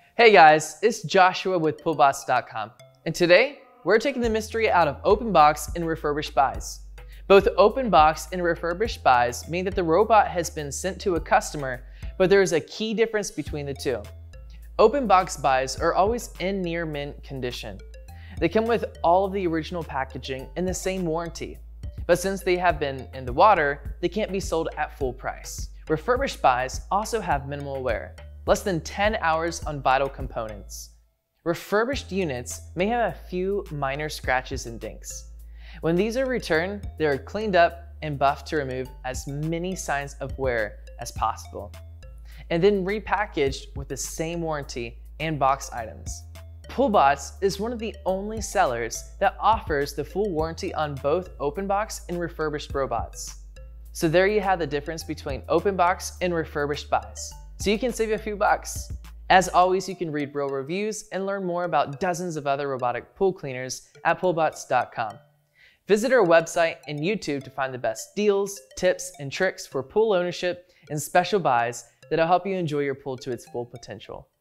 Hey guys, it's Joshua with Poolbots.com, and today we're taking the mystery out of open box and refurbished buys. Both open box and refurbished buys mean that the robot has been sent to a customer, but there is a key difference between the two. Open box buys are always in near mint condition. They come with all of the original packaging and the same warranty, but since they have been in the water, they can't be sold at full price. Refurbished buys also have minimal wear, less than 10 hours on vital components. Refurbished units may have a few minor scratches and dinks. When these are returned, they are cleaned up and buffed to remove as many signs of wear as possible, and then repackaged with the same warranty and box items. Poolbots is one of the only sellers that offers the full warranty on both open box and refurbished robots. So there you have the difference between open box and refurbished buys, so you can save a few bucks. As always, you can read real reviews and learn more about dozens of other robotic pool cleaners at Poolbots.com. Visit our website and YouTube to find the best deals, tips, and tricks for pool ownership and special buys that'll help you enjoy your pool to its full potential.